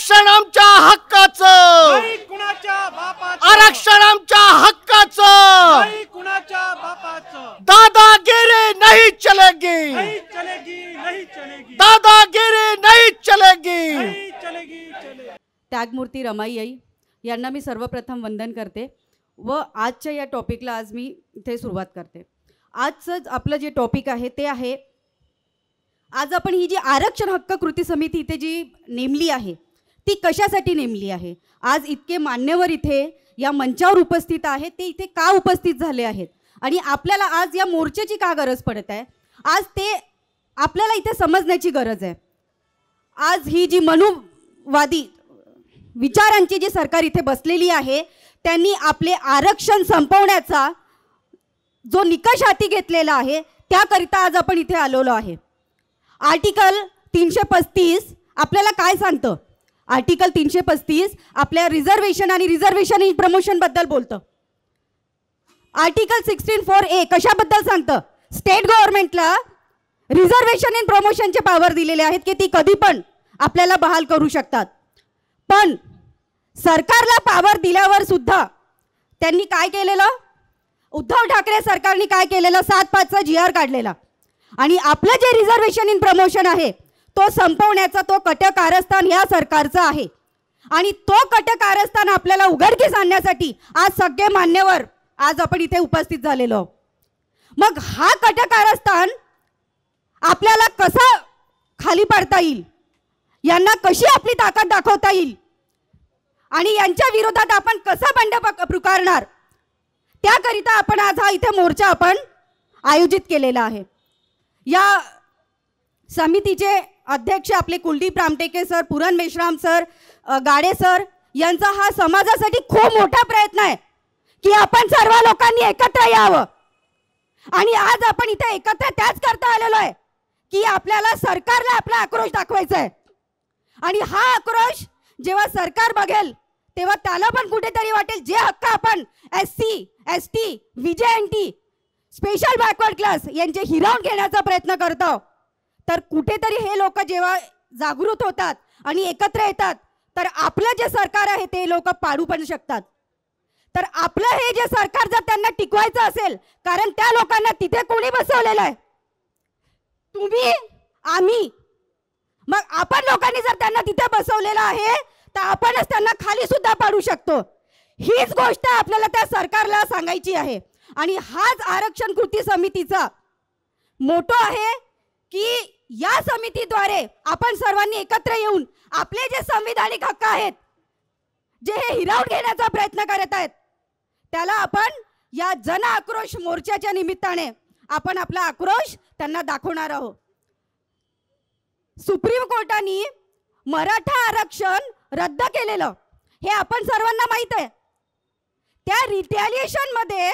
आरक्षण आमच्या हक्काचं, नाही कुणाच्या बापाचं, आरक्षण आमच्या हक्काचं, नाही कुणाच्या बापाचं, दादागिरी नहीं चलेगी, नहीं चलेगी, नहीं चलेगी, दादागिरी नहीं चलेगी, नहीं चलेगी, चलेगी। त्यागमूर्ती रमाई आई यांना मी सर्वप्रथम वंदन करते व आजच्या या टॉपिकला आज मी इथे सुरुवात करते। आजचं आपलं जे टॉपिक आहे ते आहे, आज आपण ही जी आरक्षण हक्क कृती समिती इथे जी नेमली आहे ती कशासाठी नेमली आहे, आज इतके मान्यवर इथे या मंचावर उपस्थित आहेत, ते इथे का उपस्थित झाले आहेत आणि आपल्याला आज या मोर्चाची का गरज पडत आहे, आज ते आपल्याला इथे समजण्याची गरज आहे। आज ही जी मनुवादी विचारांची जी सरकार इथे बसलेली आहे त्यांनी आपले आरक्षण संपवण्याचा जो निकष हाती घेतलेला आहे त्याकरिता आज आपण इथे आलेलो आहे। आर्टिकल 335 आपल्याला काय सांगतं, आर्टिकल 335 आपल्या रिझर्वेशन आणि रिझर्वेशन इन प्रमोशन बद्दल बोलतं। आर्टिकल 16(4)A कशाबद्दल सांगतं, स्टेट गव्हर्नमेंटला रिझर्वेशन इन प्रमोशनचे पॉवर दिलेले आहेत की ती कधी पण आपल्याला बहाल करू शकतात। पण सरकारला पॉवर दिल्यावर सुद्धा त्यांनी काय केलेलं, उद्धव ठाकरे सरकारने काय केलेलं, 7(5)चा GR काढलेला आणि आपलं जे रिझर्वेशन इन प्रमोशन आहे तो संपवण्याचा तो कटकारस्थान या सरकारचा आहे आणि तो कटकारस्थान आपल्याला उघडकीस आणण्यासाठी आज सगळे मान्यवर आज आपण इथे उपस्थित झालेलो। मग हा कटकारस्थान आपल्याला कसा खाली पाडता येईल, यांना कशी आपली ताकद दाखवता येईल आणि यांच्या विरोधात आपण कसा बंड पुकारणार, त्याकरिता आपण आज हा इथे मोर्चा आपण आयोजित केलेला आहे। या समितीचे अध्यक्ष आपले कुलदीप रामटेके सर, पुरण मेश्राम सर, गाडे सर यांचा हा समाजासाठी खूप मोठा प्रयत्न आहे की आपण सर्व लोकांनी एकत्र यावं आणि आज आपण इथे एकत्र त्याच करता आलेलो आहे की आपल्याला सरकारला आपला आक्रोश दाखवायचा आहे आणि हा आक्रोश जेव्हा सरकार बघेल तेव्हा त्याला पण कुठेतरी वाटेल जे हक्क आपण SC, ST, VJNT, special backward class यांचे हिरावून घेण्याचा प्रयत्न करतो, तर कुठेतरी हे लोक जेव्हा जागृत होतात आणि एकत्र येतात तर आपलं जे सरकार आहे ते लोक पाडू पण शकतात। तर आपलं हे जे सरकार जर त्यांना टिकवायचं असेल, कारण त्या लोकांना तिथे कोणी बसवलेलं आहे, तुम्ही आम्ही, मग आपण लोकांनी जर त्यांना तिथे बसवलेलं आहे तर आपणच त्यांना खाली सुद्धा पाडू शकतो। हीच गोष्ट आपल्याला त्या सरकारला सांगायची आहे आणि हाच आरक्षण कृती समितीचा मोटो आहे की या समितीद्वारे आपण सर्वांनी एकत्र येऊन आपले जे संविधानिक हक्क आहेत जे हे हिरावून घेण्याचा प्रयत्न करत आहेत त्याला आपण या जन आक्रोश मोर्चाच्या निमित्ताने आपण आपला आक्रोश त्यांना दाखवणार आहोत। सुप्रीम कोर्टाने मराठा आरक्षण रद्द केलेलं हे आपण सर्वांना माहित आहे। त्या रिटॅलिएशन मध्ये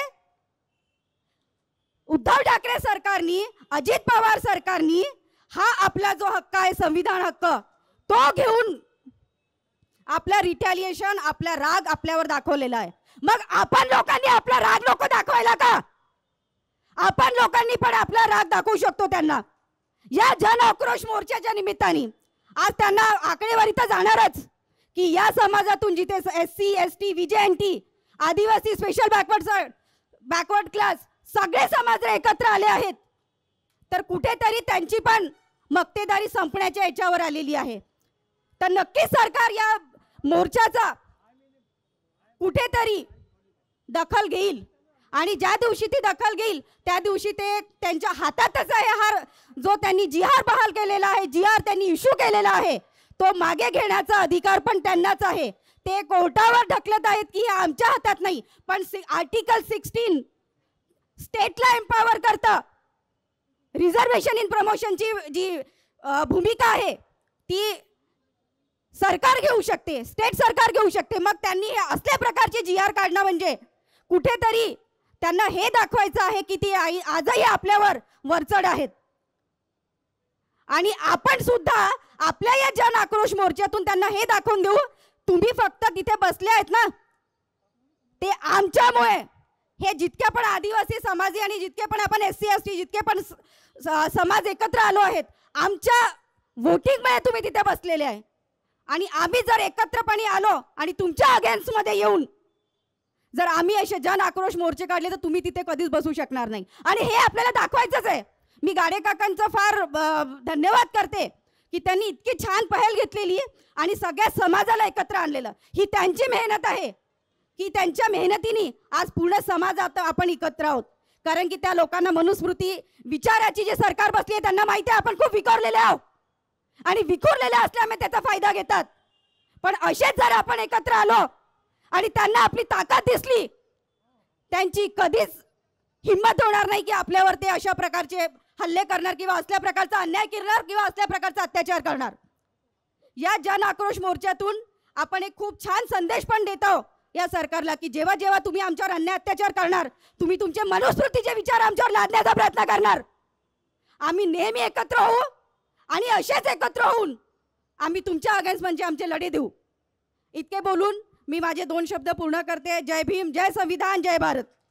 उद्धव ठाकरे सरकारनी, अजित पवार सरकारनी हा आपला जो हक्क आहे संविधान हक्क तो घेऊन आपला रिटॅलिएशन, आपला राग आपल्यावर दाखवलेला आहे। मग आपण लोकांनी आपला राग नको दाखवायला का, आपण लोकांनी पण आपला राग दाखवू शकतो त्यांना या जन आक्रोश मोर्चाच्या निमित्ताने। आज त्यांना आकडेवारी तर जाणारच की या समाजातून जिथे SC, ST, VJNT, आदिवासी, स्पेशल बॅकवर्ड क्लास सगळे समाज एकत्र आले आहेत, तर कुठेतरी त्यांची पण मक्तेदारी संपण्याच्या याच्यावर आलेली आहे। तर नक्कीच सरकार या मोर्चाचा कुठेतरी दखल घेईल आणि ज्या दिवशी ती दखल घेईल त्या दिवशी ते त्यांच्या हातातच आहे हा जो त्यांनी GR बहाल केलेला आहे, GR त्यांनी इश्यू केलेला आहे तो मागे घेण्याचा अधिकार पण त्यांनाच आहे। ते कोर्टावर ढकलत आहेत की हे आमच्या हातात नाही, पण आर्टिकल 16 स्टेटला एम्पावर करतं। रिझर्वेशन इन प्रमोशनची जी भूमिका आहे ती सरकार घेऊ शकते, स्टेट सरकार घेऊ शकते। मग त्यांनी असल्या प्रकारचे GR काढणं म्हणजे कुठेतरी त्यांना हे दाखवायचं आहे की ती आजही आपल्यावर वरचढ आहेत आणि आपण सुद्धा आपल्या या जन आक्रोश मोर्चातून त्यांना हे दाखवून देऊ, तुम्ही फक्त तिथे बसले आहेत ना ते आमच्यामुळे, हे जितके पण आदिवासी समाजी आणि जितके पण आपण SC, ST जितके पण समाज एकत्र आलो आहेत आमच्या वोटिंगमुळे तुम्ही तिथे बसलेले आहे। आणि आम्ही जर एकत्रपणे आलो आणि तुमच्या अगेन्स्टमध्ये येऊन जर आम्ही असे जन आक्रोश मोर्चे काढले तर तुम्ही तिथे कधीच बसू शकणार नाही. आणि हे आपल्याला दाखवायचंच आहे. मी गाडे काकांचं फार धन्यवाद करते की त्यांनी इतकी छान पहल घेतलेली आणि सगळ्या समाजाला एकत्र आणलेलं. ही त्यांची मेहनत आहे की त्यांच्या मेहनतीने आज पूर्ण समाजात आपण एकत्र आहोत. कारण की त्या लोकांना मनुस्मृती विचाराची जे सरकार बसली आहे त्यांना माहिती आहे आपण खूप विखुरलेले आहोत आणि विखुरलेले असल्यामुळे त्याचा फायदा घेतात. पण असेच जर आपण एकत्र आलो आणि त्यांना आपली ताकद दिसली त्यांची कधीच हिंमत होणार नाही की आपल्यावर ते अशा प्रकारचे हल्ले करणार किंवा असल्या प्रकारचा अन्याय करणार किंवा असल्या प्रकारचा अत्याचार करणार. या जन आक्रोश मोर्चातून आपण एक खूप छान संदेश पण देतो या सरकारला की जेव्हा जेव्हा तुम्ही आमच्यावर अन्याय अत्याचार करणार तुम्ही तुमचे मनुस्मृतीचे विचार आमच्यावर लादण्याचा प्रयत्न करणार. आम्ही नेहमी एकत्र होऊ आणि असेच एकत्र होऊन आम्ही तुमच्या अगेन्स्ट म्हणजे आमचे लढे देऊ. इतके बोलून मी माझे 2 शब्द पूर्ण करते. जय भीम, जय संविधान, जय भारत.